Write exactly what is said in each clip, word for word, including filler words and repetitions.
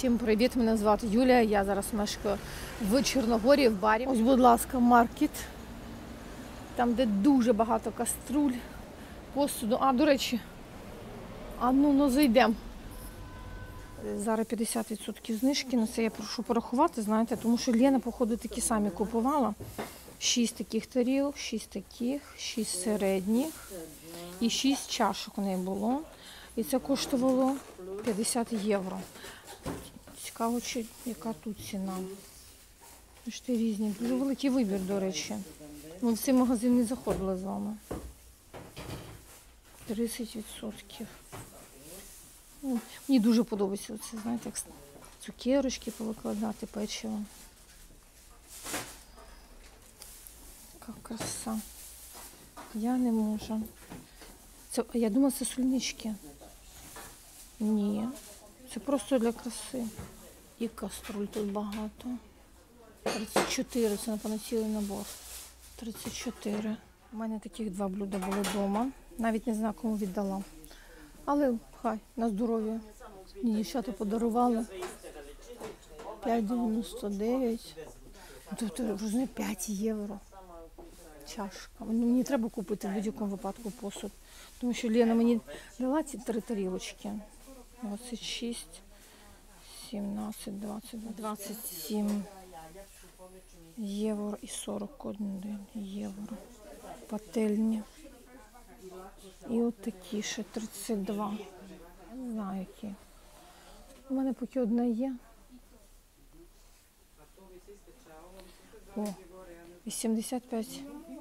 Всім привіт! Мене звати Юлія. Я зараз мешкаю в Чорногорії, в барі. Ось, будь ласка, маркет. Там, де дуже багато каструль, посуду. А, до речі, а ну, ну зайдемо. Зараз п'ятдесят відсотків знижки. Ну, це я прошу порахувати, знаєте, тому що Лена, походу, такі самі купувала. Шість таких тарілок, шість таких, шість середніх і шість чашок у неї було. І це коштувало п'ятдесят євро. Цікаво, чи яка тут ціна. Бачите, різні. Дуже великий вибір, до речі. Ми в цей магазин не заходили з вами. тридцять відсотків. Ну, мені дуже подобається це, знаєте, як цукерочки повикладати, печиво. Яка краса. Я не можу. Це, я думала, це сольнички. Ні. Це просто для краси. І каструль тут багато. тридцять чотири, це, напевно, цілий набор. тридцять чотири. У мене таких два блюда були вдома. Навіть не знаю, кому віддала. Але хай, на здоров'я. Мені дівчата подарували. п'ять дев'яносто дев'ять. Тобто, розумієте, п'ять євро. Чашка. Мені треба купити в будь-якому випадку посуд. Тому що Лена мені дала ці три тарілочки. двадцять шість, сімнадцять, двадцять, двадцять сім євро і сорок один євро. Пательні. І от такі ще тридцять два. Я не знаю, які. У мене поки одна є. О, вісімдесят п'ять.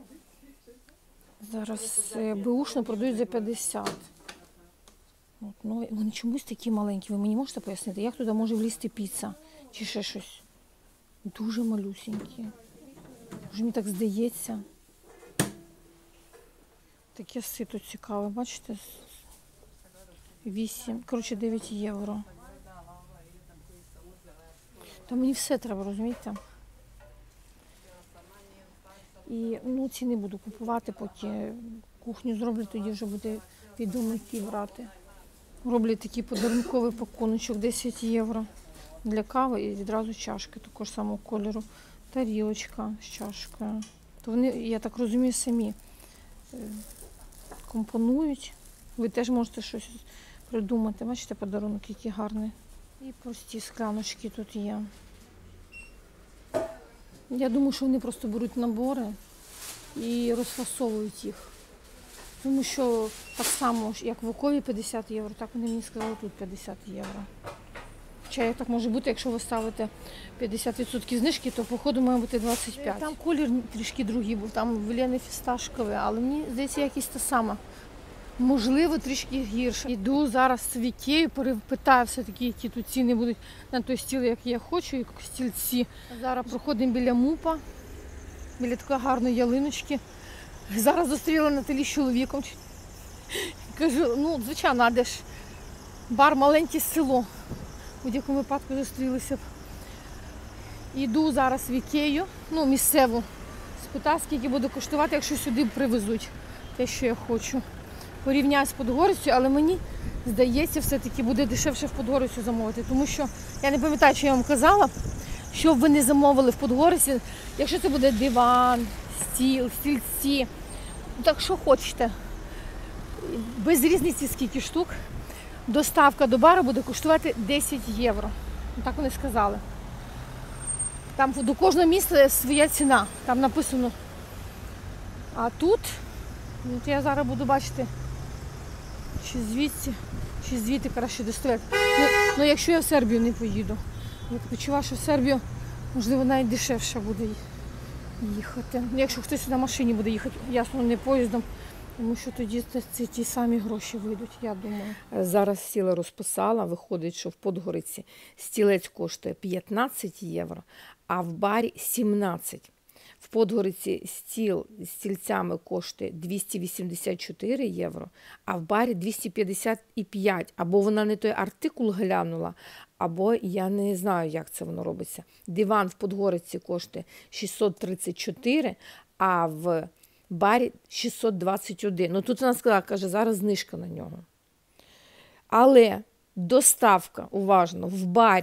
Зараз беушно продають за п'ятдесят. От, ну, вони чомусь такі маленькі. Ви мені можете пояснити, як туди може влізти піца? Чи ще щось? Дуже малюсенькі. Може, мені так здається. Таке сито цікаве, бачите? вісім, коротше, дев'ять євро. Та мені все треба, розумієте? І, ну, ці не буду купувати, поки кухню зроблю, тоді вже буде відомо, які брати. Роблять такий подарунковий пакуночок, десять євро для кави і відразу чашки такого ж самого кольору. Тарілочка з чашкою. То вони, я так розумію, самі компонують. Ви теж можете щось придумати. Бачите, подарунок який гарний. І прості скляночки тут є. Я думаю, що вони просто беруть набори і розфасовують їх. Тому що так само, як в Окові п'ятдесят євро, так вони мені сказали, тут п'ятдесят євро. Хоча як так може бути, якщо ви ставите п'ятдесят відсотків знижки, то походу має бути двадцять п'ять. Там колір трішки другий був, там в Лени фісташковий, але мені здається, якийсь та сама. Можливо, трішки гірше. Іду зараз в Ікею, перепитаю все-таки, які тут ціни будуть на той стіл, як я хочу, і стільці. Зараз проходимо біля МУПа, біля такої гарної ялиночки. Зараз зустріла Наталі з чоловіком. Кажу, ну, звичайно, а де ж бар маленьке село. У будь-якому випадку зустрілися б. Іду зараз в Ікею, ну, місцеву, спитаю, скільки буде коштувати, якщо сюди привезуть те, що я хочу. Порівняю з Подгорицею, але мені здається, все-таки буде дешевше в Подгорицю замовити. Тому що, я не пам'ятаю, що я вам казала, щоб ви не замовили в Подгориці, якщо це буде диван, стіл, стільці, так що хочете. Без різниці скільки штук, доставка до бару буде коштувати десять євро. Так вони сказали. Там до кожного міста своя ціна, там написано. А тут, от я зараз буду бачити, чи звідси, чи звідти краще доставляти. Ну, ну, якщо я в Сербію не поїду. Я почуваю, що в Сербію, можливо, навіть дешевше буде їхати. Якщо хтось на машині буде їхати, ясно, не поїздом, тому що тоді це ті самі гроші вийдуть, я думаю. Зараз сіла розписала, виходить, що в Подгориці стілець коштує п'ятнадцять євро, а в барі сімнадцять. В Подгориці стіл з стільцями коштує двісті вісімдесят чотири євро, а в барі двісті п'ятдесят п'ять. Або вона не той артикул глянула, або я не знаю, як це воно робиться. Диван в Подгориці коштує шістсот тридцять чотири, а в барі шістсот двадцять один. Ну тут вона сказала, каже, зараз знижка на нього. Але доставка, уважно, в барі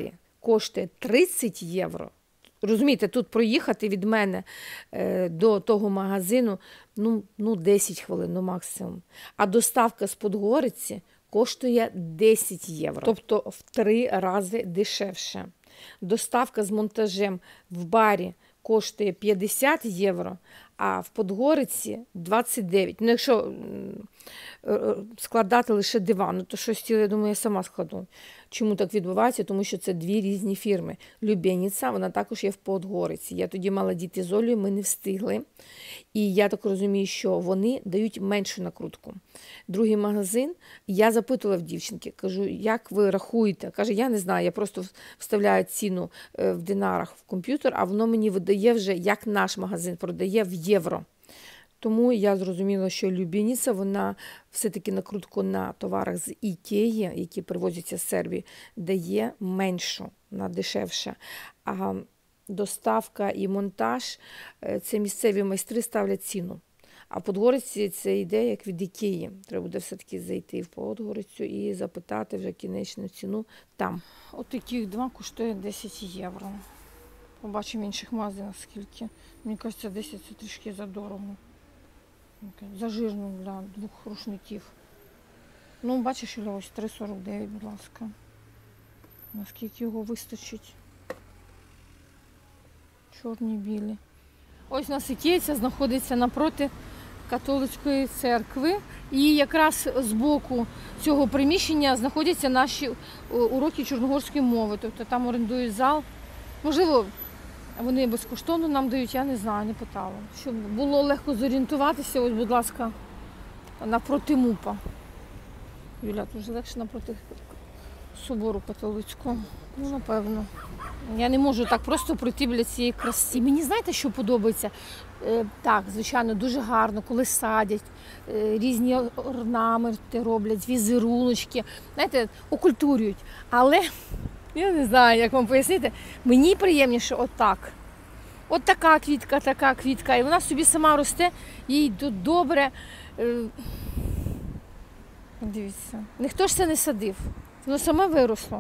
коштує тридцять євро. Розумієте, тут проїхати від мене е, до того магазину ну, ну десять хвилин, ну максимум. А доставка з Подгориці коштує десять євро. Тобто в три рази дешевше. Доставка з монтажем в барі коштує п'ятдесят євро, а в Подгориці двадцять дев'ять. Ну, якщо складати лише диван, то щось ціле, я думаю, я сама складу. Чому так відбувається? Тому що це дві різні фірми. Любєніця, вона також є в Подгориці. Я тоді мала діти з Олею, ми не встигли. І я так розумію, що вони дають меншу накрутку. Другий магазин, я запитувала в дівчинки, кажу, як ви рахуєте? Каже, я не знаю, я просто вставляю ціну в динарах в комп'ютер, а воно мені видає вже, як наш магазин продає в євро. Тому я зрозуміла, що Любєніця, вона все-таки накрутку на товарах з Ікеї, які привозяться з Сербії, дає меншу, на дешевше. А доставка і монтаж, це місцеві майстри ставлять ціну. А в Подгориці це йде як від Ікеї. Треба буде все-таки зайти в Подгорицю і запитати вже кінечну ціну там. От таких два коштує десять євро. Побачимо в інших магазинах скільки. Мені кажеться, десять це трішки задорого. Зажирно для двох рушників. Ну, бачиш, Юля, ось три сорок дев'ять, будь ласка. Наскільки його вистачить. Чорні, білі. Ось у нас Ікея знаходиться напроти католицької церкви. І якраз з боку цього приміщення знаходяться наші уроки чорногорської мови. Тобто там орендують зал. Можливо, вони безкоштовно нам дають, я не знаю, не питала. Щоб було легко зорієнтуватися, ось, будь ласка, напроти МУПа. Юля, дуже легше напроти собору католицького. Ну, напевно. Я не можу так просто пройти біля цієї краси. Мені, знаєте, що подобається? Е, так, звичайно, дуже гарно, коли садять, е, різні орнаменти роблять, візеруночки, знаєте, окультурюють. Але я не знаю, як вам пояснити, мені приємніше отак. От така квітка, така квітка, і вона собі сама росте, їй тут добре. Е, дивіться, ніхто ж це не садив, воно саме виросло.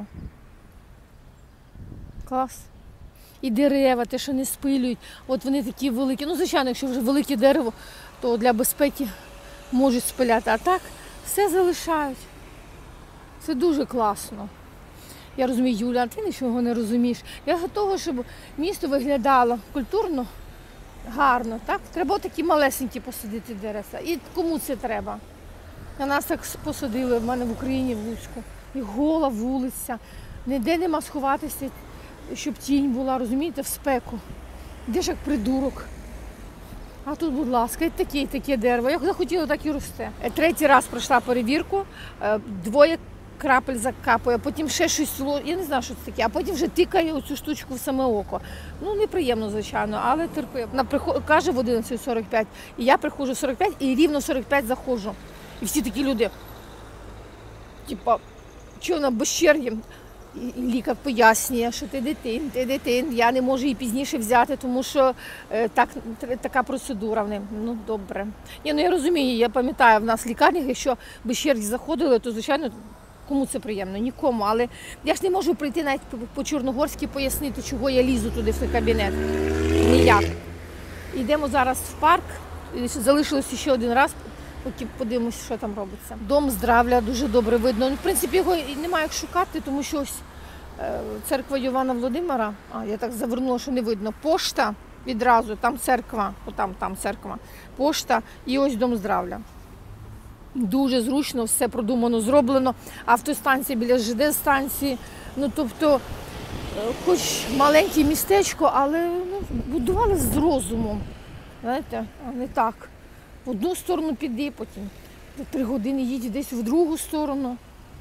Клас. І дерева, те, що не спилюють, от вони такі великі. Ну, звичайно, якщо вже велике дерево, то для безпеки можуть спиляти. А так, все залишають. Це дуже класно. Я розумію, Юля, а ти нічого не розумієш. Я готова, щоб місто виглядало культурно, гарно, так? Треба такі малесенькі посадити дерева. І кому це треба? На нас так посадили в мене в Україні, в Луцьку. І гола вулиця, ніде нема сховатися, щоб тінь була, розумієте, в спеку. Де ж як придурок. А тут, будь ласка, і таке, і таке дерево. Як захотіло, так і росте. Третій раз пройшла перевірку, двоє крапель закапує, потім ще щось, я не знаю, що це таке, а потім вже тикає оцю штучку в саме око. Ну, неприємно, звичайно, але терпи. Вона приход... каже в одинадцять сорок п'ять, і я приходжу в сорок п'ять, і рівно в сорок п'ять заходжу. І всі такі люди, типа, що вона без черги? І лікар пояснює, що ти дитин, ти дитин, я не можу її пізніше взяти, тому що е, так, така процедура в неї. Ну, добре. Ні, ну я розумію, я пам'ятаю, в нас в лікарнях, якщо без черги заходили, то, звичайно, кому це приємно? Нікому. Але я ж не можу прийти навіть по-чорногорськи пояснити, чого я лізу туди в той кабінет. Ніяк. Йдемо зараз в парк, залишилося ще один раз, поки подивимося, що там робиться. Дом здравля дуже добре видно. Ну, в принципі, його і немає як шукати, тому що ось е, церква Йована Володимира, а я так завернула, що не видно, пошта відразу, там церква, отам, там церква, пошта і ось дом здравля. Дуже зручно, все продумано, зроблено. Автостанція біля ЖД-станції. Ну, тобто, хоч маленьке містечко, але ну, будували з розумом. Знаєте, а не так. В одну сторону піди, потім за три години їдь десь в другу сторону.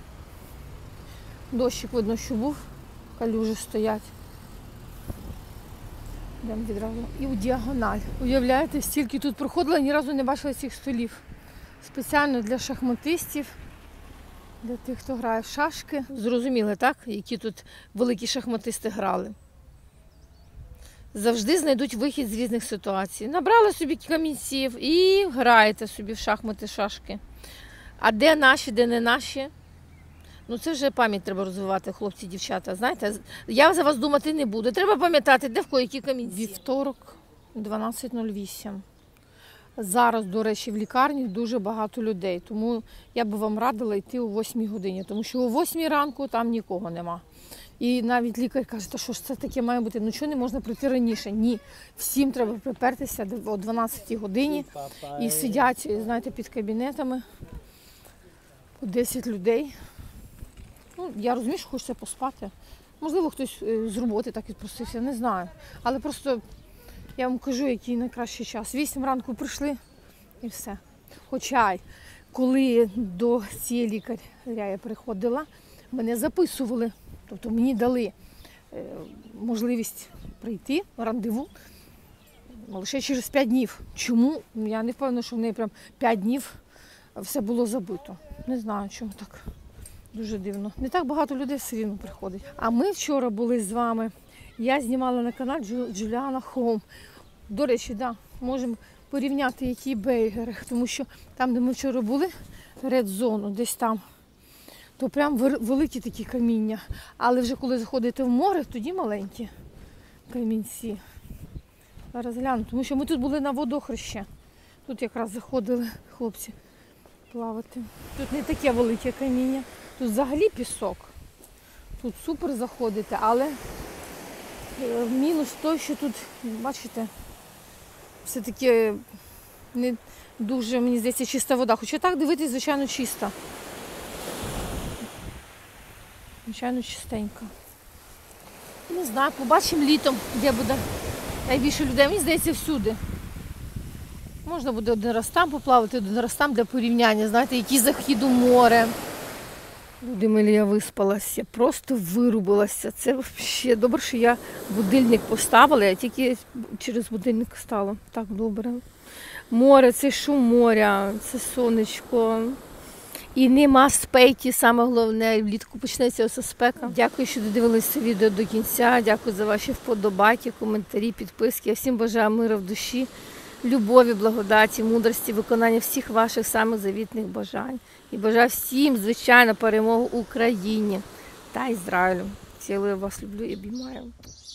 Дощик видно, що був, калюжі стоять. Йдемо відразу. І у діагональ. Уявляєте, стільки тут проходила, ні разу не бачила цих столів. Спеціально для шахматистів, для тих, хто грає в шашки. Зрозуміли, так? Які тут великі шахматисти грали. Завжди знайдуть вихід з різних ситуацій. Набрали собі камінців і граєте собі в шахмати, шашки. А де наші, де не наші? Ну це вже пам'ять треба розвивати, хлопці, дівчата. Знаєте, я за вас думати не буду. Треба пам'ятати, де в кого які камінці. Вівторок, дванадцять нуль вісім. Зараз, до речі, в лікарні дуже багато людей, тому я би вам радила йти о восьмій годині, тому що о восьмій ранку там нікого нема. І навіть лікар каже, та що ж це таке має бути, ну чого не можна прийти раніше? Ні, всім треба припертися о дванадцятій годині і сидять, знаєте, під кабінетами по десять людей. Ну, я розумію, що хочеться поспати. Можливо, хтось з роботи так відпросився, не знаю. Але просто я вам кажу, який найкращий час. Вісім ранку прийшли і все. Хоча, коли до цієї лікаря я приходила, мене записували. Тобто мені дали можливість прийти, рандеву, лише через п'ять днів. Чому? Я не впевнена, що в неї прям п'ять днів все було забито. Не знаю, чому так. Дуже дивно. Не так багато людей все рівно приходить. А ми вчора були з вами. Я знімала на каналі Джуліана Хоум. До речі, да, можемо порівняти, які бейгери. Тому що там, де ми вчора були, Ред Зону, десь там, то прям великі такі каміння. Але вже коли заходите в море, тоді маленькі камінці. Зараз гляну, тому що ми тут були на водохрещі. Тут якраз заходили хлопці плавати. Тут не таке велике каміння. Тут взагалі пісок. Тут супер заходити, але мінус той, що тут, бачите, все-таки не дуже, мені здається, чиста вода. Хоча так дивитись, звичайно, чиста. Звичайно, чистенька. Не знаю, побачимо літом, де буде найбільше людей. Мені здається, всюди. Можна буде один раз там поплавати, один раз там для порівняння. Знаєте, який захід у море. Люди милі, я виспалася, просто вирубилася. Це взагалі добре, що я будильник поставила, я тільки через будильник стала. Так добре. Море, це шум моря, це сонечко. І нема спеки, саме головне, влітку почнеться ось спека. Дякую, що додивилися це відео до кінця. Дякую за ваші вподобайки, коментарі, підписки. Я всім бажаю миру в душі, любові, благодаті, мудрості, виконання всіх ваших самих завітних бажань. І бажаю всім, звичайно, перемогу Україні та Ізраїлю. Цілую вас, люблю і обіймаю.